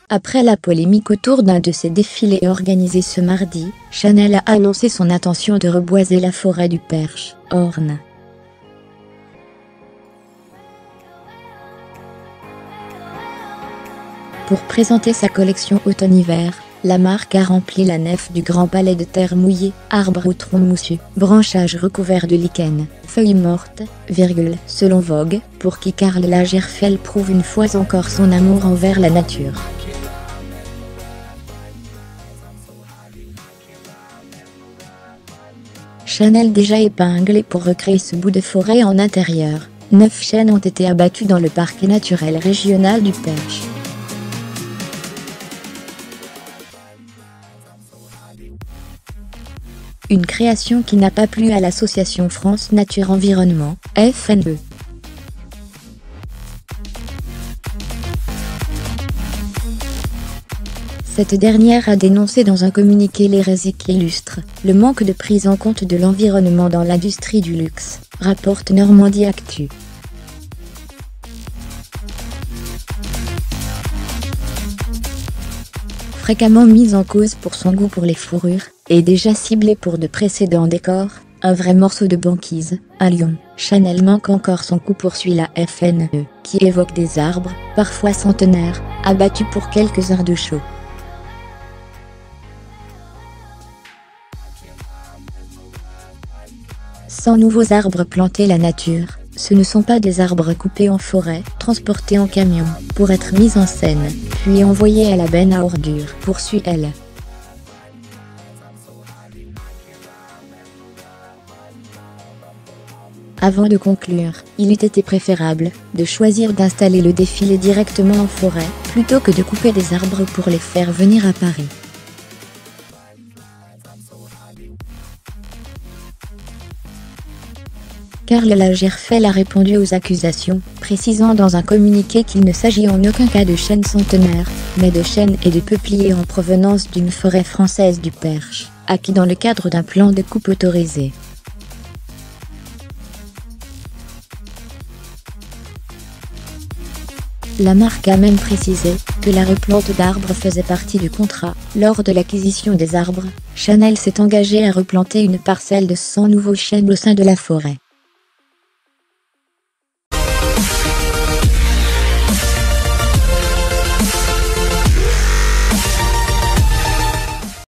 Après la polémique autour d'un de ses défilés organisés ce mardi, Chanel a annoncé son intention de reboiser la forêt du Perche, Orne. Pour présenter sa collection automne-hiver, la marque a rempli la nef du Grand Palais de terre mouillée, arbres ou troncs moussus, branchages recouverts de lichen, feuilles mortes, selon Vogue, pour qui Karl Lagerfeld prouve une fois encore son amour envers la nature. Chanel déjà épinglé pour recréer ce bout de forêt en intérieur. 9 chênes ont été abattus dans le parc naturel régional du Perche. Une création qui n'a pas plu à l'association France Nature Environnement, FNE. Cette dernière a dénoncé dans un communiqué l'hérésie qui illustre le manque de prise en compte de l'environnement dans l'industrie du luxe, rapporte Normandie Actu. Fréquemment mise en cause pour son goût pour les fourrures, et déjà ciblée pour de précédents décors, un vrai morceau de banquise, un lion, Chanel manque encore son coup poursuit la FNE, qui évoque des arbres, parfois centenaires, abattus pour quelques heures de chaud. Sans nouveaux arbres plantés la nature, ce ne sont pas des arbres coupés en forêt, transportés en camion, pour être mis en scène, puis envoyés à la benne à ordures, poursuit-elle. Avant de conclure, il eût été préférable de choisir d'installer le défilé directement en forêt, plutôt que de couper des arbres pour les faire venir à Paris. Karl Lagerfeld a répondu aux accusations, précisant dans un communiqué qu'il ne s'agit en aucun cas de chênes centenaires, mais de chênes et de peupliers en provenance d'une forêt française du Perche, acquis dans le cadre d'un plan de coupe autorisé. La marque a même précisé que la replante d'arbres faisait partie du contrat. Lors de l'acquisition des arbres, Chanel s'est engagé à replanter une parcelle de 100 nouveaux chênes au sein de la forêt.